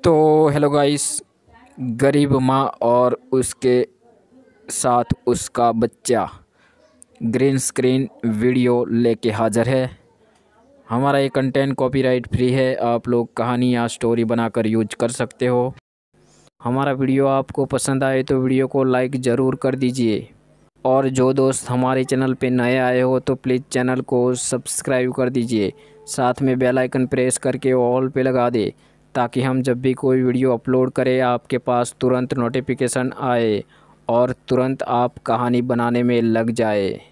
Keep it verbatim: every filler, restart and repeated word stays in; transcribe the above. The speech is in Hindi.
तो हेलो गाइस, गरीब माँ और उसके साथ उसका बच्चा ग्रीन स्क्रीन वीडियो लेके हाज़िर है। हमारा ये कंटेंट कॉपीराइट फ्री है, आप लोग कहानी या स्टोरी बनाकर यूज कर सकते हो। हमारा वीडियो आपको पसंद आए तो वीडियो को लाइक ज़रूर कर दीजिए, और जो दोस्त हमारे चैनल पे नए आए हो तो प्लीज़ चैनल को सब्सक्राइब कर दीजिए। साथ में बेल आइकन प्रेस करके ऑल पे लगा दे, ताकि हम जब भी कोई वीडियो अपलोड करें आपके पास तुरंत नोटिफिकेशन आए और तुरंत आप कहानी बनाने में लग जाए।